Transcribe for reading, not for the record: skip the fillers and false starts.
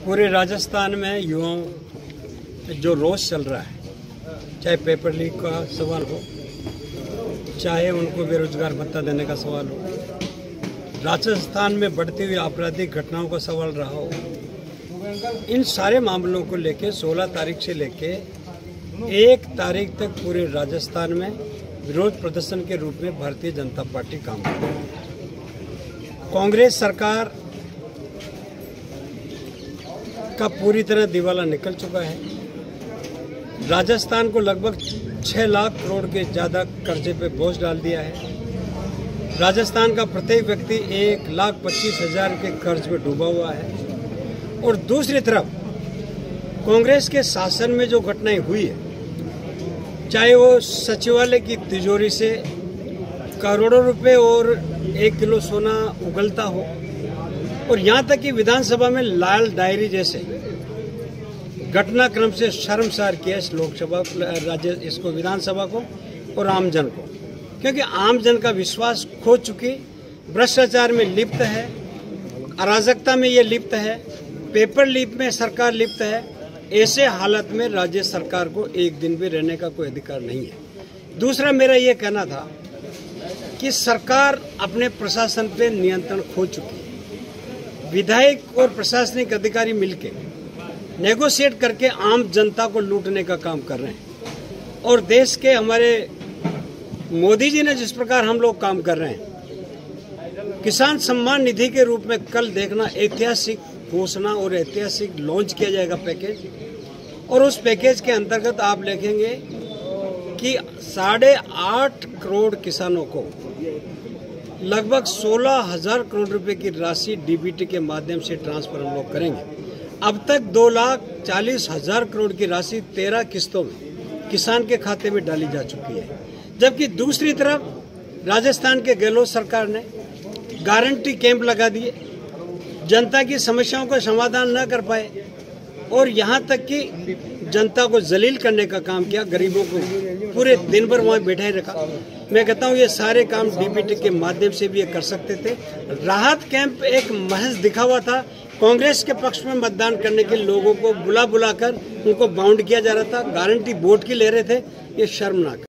पूरे राजस्थान में युवाओं जो रोष चल रहा है, चाहे पेपर लीक का सवाल हो, चाहे उनको बेरोजगार भत्ता देने का सवाल हो, राजस्थान में बढ़ती हुई आपराधिक घटनाओं का सवाल रहा हो, इन सारे मामलों को लेके 16 तारीख से लेके 1 तारीख तक पूरे राजस्थान में विरोध प्रदर्शन के रूप में भारतीय जनता पार्टी काम कर रही है। कांग्रेस सरकार का पूरी तरह दिवाला निकल चुका है। राजस्थान को लगभग 6 लाख करोड़ के ज़्यादा कर्जे पे बोझ डाल दिया है। राजस्थान का प्रत्येक व्यक्ति 1,25,000 के कर्ज में डूबा हुआ है। और दूसरी तरफ कांग्रेस के शासन में जो घटनाएं हुई है, चाहे वो सचिवालय की तिजोरी से करोड़ों रुपए और 1 किलो सोना उगलता हो, और यहाँ तक कि विधानसभा में लाल डायरी जैसे घटनाक्रम से शर्मसार किया इस लोकसभा इसको विधानसभा को और आमजन को, क्योंकि आमजन का विश्वास खो चुकी, भ्रष्टाचार में लिप्त है, अराजकता में ये लिप्त है, पेपर लीक में सरकार लिप्त है। ऐसे हालत में राज्य सरकार को एक दिन भी रहने का कोई अधिकार नहीं है। दूसरा मेरा ये कहना था कि सरकार अपने प्रशासन पे नियंत्रण खो चुकी है। विधायक और प्रशासनिक अधिकारी मिलके नेगोशिएट करके आम जनता को लूटने का काम कर रहे हैं। और देश के हमारे मोदी जी ने जिस प्रकार हम लोग काम कर रहे हैं, किसान सम्मान निधि के रूप में कल देखना ऐतिहासिक घोषणा और ऐतिहासिक लॉन्च किया जाएगा पैकेज। और उस पैकेज के अंतर्गत आप देखेंगे कि 8.5 करोड़ किसानों को लगभग 16,000 करोड़ रुपए की राशि डीबीटी के माध्यम से ट्रांसफर हम लोग करेंगे। अब तक 2,40,000 करोड़ की राशि 13 किस्तों में किसान के खाते में डाली जा चुकी है। जबकि दूसरी तरफ राजस्थान के गहलोत सरकार ने गारंटी कैंप लगा दिए, जनता की समस्याओं का समाधान न कर पाए और यहाँ तक कि जनता को जलील करने का काम किया, गरीबों को पूरे दिन भर वहाँ बैठे रखा। मैं कहता हूँ ये सारे काम डीबीटी के माध्यम से भी ये कर सकते थे। राहत कैंप एक महज दिखावा था। कांग्रेस के पक्ष में मतदान करने के लोगों को बुला बुलाकर उनको बाउंड किया जा रहा था, गारंटी वोट की ले रहे थे। ये शर्मनाक।